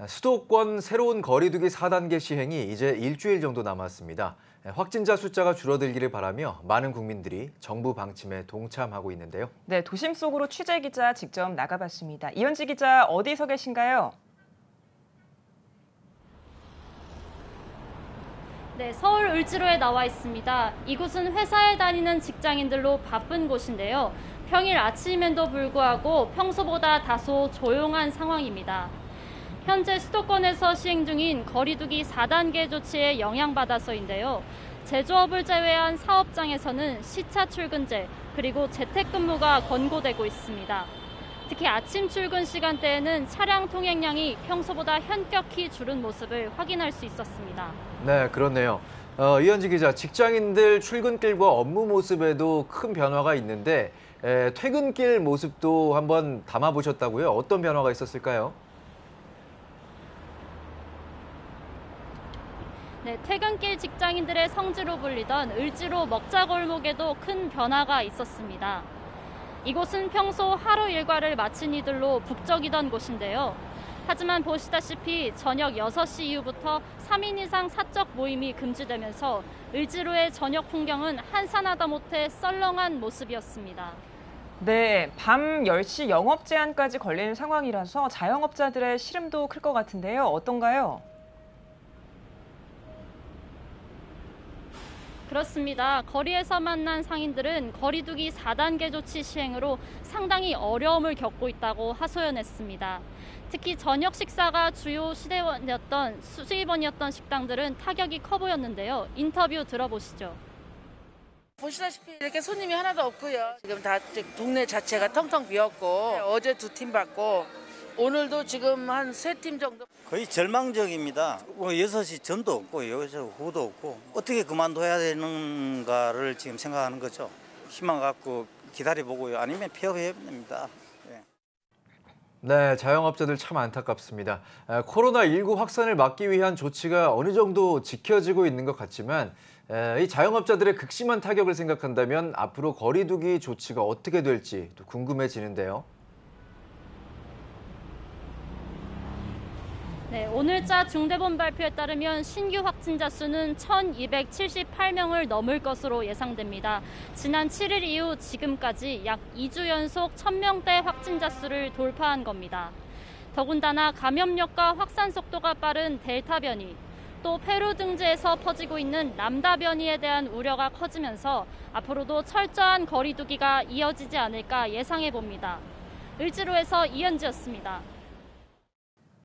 수도권 새로운 거리두기 4단계 시행이 이제 일주일 정도 남았습니다. 확진자 숫자가 줄어들기를 바라며 많은 국민들이 정부 방침에 동참하고 있는데요. 네, 도심 속으로 취재 기자 직접 나가봤습니다. 이현지 기자, 어디서 계신가요? 네, 서울 을지로에 나와 있습니다. 이곳은 회사에 다니는 직장인들로 바쁜 곳인데요. 평일 아침임에도 불구하고 평소보다 다소 조용한 상황입니다. 현재 수도권에서 시행 중인 거리두기 4단계 조치에 영향받아서인데요. 제조업을 제외한 사업장에서는 시차 출근제 그리고 재택근무가 권고되고 있습니다. 특히 아침 출근 시간대에는 차량 통행량이 평소보다 현격히 줄은 모습을 확인할 수 있었습니다. 네, 그렇네요. 이현지 기자, 직장인들 출근길과 업무 모습에도 큰 변화가 있는데 퇴근길 모습도 한번 담아보셨다고요? 어떤 변화가 있었을까요? 네, 퇴근길 직장인들의 성지로 불리던 을지로 먹자골목에도 큰 변화가 있었습니다. 이곳은 평소 하루 일과를 마친 이들로 북적이던 곳인데요. 하지만 보시다시피 저녁 6시 이후부터 3인 이상 사적 모임이 금지되면서 을지로의 저녁 풍경은 한산하다 못해 썰렁한 모습이었습니다. 네, 밤 10시 영업 제한까지 걸리는 상황이라서 자영업자들의 시름도 클 것 같은데요. 어떤가요? 그렇습니다. 거리에서 만난 상인들은 거리두기 4단계 조치 시행으로 상당히 어려움을 겪고 있다고 하소연했습니다. 특히 저녁 식사가 주요 수입원이었던 식당들은 타격이 커 보였는데요. 인터뷰 들어보시죠. 보시다시피 이렇게 손님이 하나도 없고요. 지금 다 동네 자체가 텅텅 비었고 어제 2팀 받고 오늘도 지금 한 3팀 정도. 거의 절망적입니다. 6시 전도 없고 여기서 후도 없고 어떻게 그만둬야 되는가를 지금 생각하는 거죠. 희망 갖고 기다려보고요. 아니면 폐업해야 됩니다. 네, 자영업자들 참 안타깝습니다. 코로나19 확산을 막기 위한 조치가 어느 정도 지켜지고 있는 것 같지만 이 자영업자들의 극심한 타격을 생각한다면 앞으로 거리두기 조치가 어떻게 될지 또 궁금해지는데요. 네, 오늘자 중대본 발표에 따르면 신규 확진자 수는 1,278명을 넘을 것으로 예상됩니다. 지난 7일 이후 지금까지 약 2주 연속 1,000명대 확진자 수를 돌파한 겁니다. 더군다나 감염력과 확산 속도가 빠른 델타 변이, 또 페루 등지에서 퍼지고 있는 람다 변이에 대한 우려가 커지면서 앞으로도 철저한 거리두기가 이어지지 않을까 예상해 봅니다. 을지로에서 이현지였습니다.